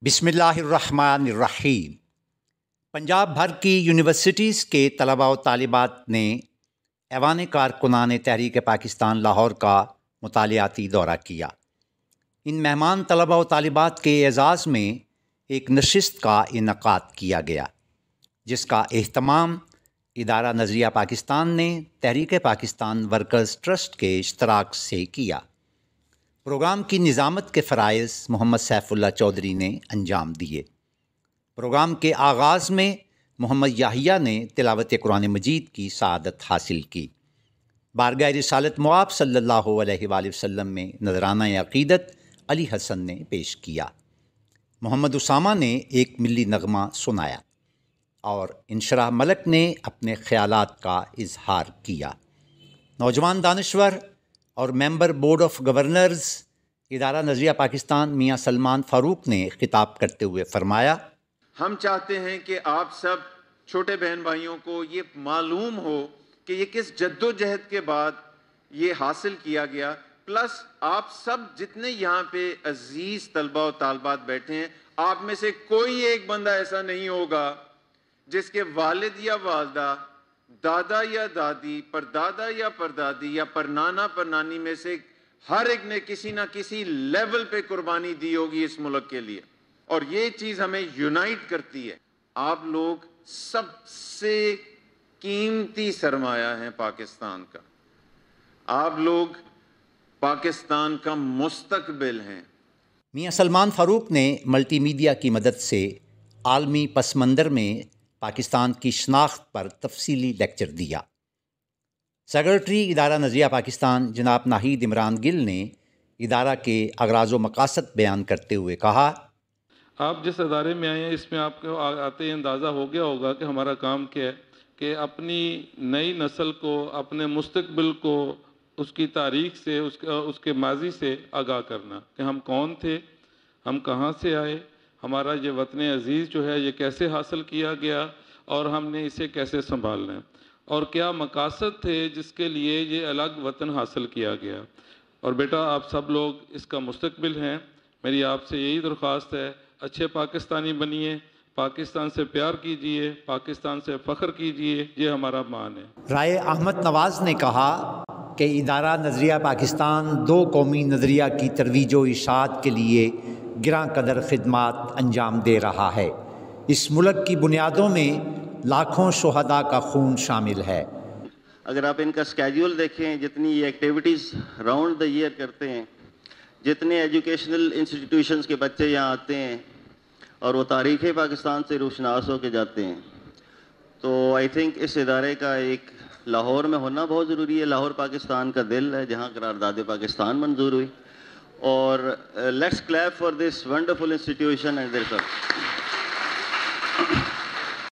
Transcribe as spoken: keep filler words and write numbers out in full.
بسم اللہ الرحمن الرحیم۔ پنجاب بھر کی یونیورسٹیز کے طلباء و طالبات نے ایوان کارکنان تحریک پاکستان لاہور کا مطالعاتی دورہ کیا۔ ان مہمان طلباء و طالبات کے اعزاز میں ایک نشست کا انعقاد کیا گیا، جس کا اہتمام ادارہ نظریہ پاکستان نے تحریک پاکستان ورکرز ٹرسٹ کے اشتراک سے کیا۔ پروگرام کی نظامت کے فرائض محمد سیف اللہ چودھری نے انجام دیے۔ پروگرام کے آغاز میں محمد یحییٰ نے تلاوت قرآن مجید کی سعادت حاصل کی۔ بارگاہ رسالت مآب صلی اللہ علیہ وآلہ وسلم میں نذرانہ عقیدت علی حسن نے پیش کیا۔ محمد اسامہ نے ایک ملی نغمہ سنایا اور انشراح ملک نے اپنے خیالات کا اظہار کیا۔ نوجوان دانشور اور ممبر بورڈ آف گورنرز ادارہ نظریہ پاکستان میاں سلمان فاروق نے خطاب کرتے ہوئے فرمایا، ہم چاہتے ہیں کہ آپ سب چھوٹے بہن بھائیوں کو یہ معلوم ہو کہ یہ کس جد و جہد کے بعد یہ حاصل کیا گیا، پلس آپ سب جتنے یہاں پہ عزیز طلباء و طالبات بیٹھے ہیں، آپ میں سے کوئی ایک بندہ ایسا نہیں ہوگا جس کے والد یا والدہ، دادا یا دادی، پردادا یا پردادی یا پرنانا پرنانی میں سے ہر ایک نے کسی نہ کسی لیول پہ قربانی دی ہوگی اس ملک کے لیے، اور یہ چیز ہمیں یونائٹ کرتی ہے۔ آپ لوگ سب سے قیمتی سرمایہ ہیں پاکستان کا، آپ لوگ پاکستان کا مستقبل ہیں۔ میاں سلمان فاروق نے ملٹی میڈیا کی مدد سے عالمی پس منظر میں پاکستان کی شناخت پر تفصیلی لیکچر دیا۔ سیکرٹری ادارہ نظریہ پاکستان جناب ناہید عمران گل نے ادارہ کے اغراض و مقاصد بیان کرتے ہوئے کہا، آپ جس ادارے میں آئے ہیں اس میں آپ کو آتے ہی اندازہ ہو گیا ہوگا کہ ہمارا کام کیا ہے، کہ اپنی نئی نسل کو اپنے مستقبل کو اس کی تاریخ سے، اس کے اس کے ماضی سے آگاہ کرنا، کہ ہم کون تھے، ہم کہاں سے آئے، ہمارا یہ وطن عزیز جو ہے یہ کیسے حاصل کیا گیا اور ہم نے اسے کیسے سنبھالنا ہے، اور کیا مقاصد تھے جس کے لیے یہ الگ وطن حاصل کیا گیا۔ اور بیٹا آپ سب لوگ اس کا مستقبل ہیں، میری آپ سے یہی درخواست ہے، اچھے پاکستانی بنیے، پاکستان سے پیار کیجئے، پاکستان سے فخر کیجئے، یہ ہمارا مان ہے۔ رائے احمد نواز نے کہا کہ ادارہ نظریہ پاکستان دو قومی نظریہ کی ترویج و اشاعت کے لیے گراں قدر خدمات انجام دے رہا ہے۔ اس ملک کی بنیادوں میں لاکھوں شہداء کا خون شامل ہے۔ اگر آپ ان کا سکیجول دیکھیں، جتنی یہ ایکٹیویٹیز راؤنڈ دا ایئر کرتے ہیں، جتنے ایجوکیشنل انسٹیٹیوشنز کے بچے یہاں آتے ہیں اور وہ تاریخ پاکستان سے روشناس ہو کے جاتے ہیں، تو آئی تھنک اس ادارے کا ایک لاہور میں ہونا بہت ضروری ہے۔ لاہور پاکستان کا دل ہے جہاں قرارداد پاکستان منظور ہوئی، اور let's clap for this wonderful institution and there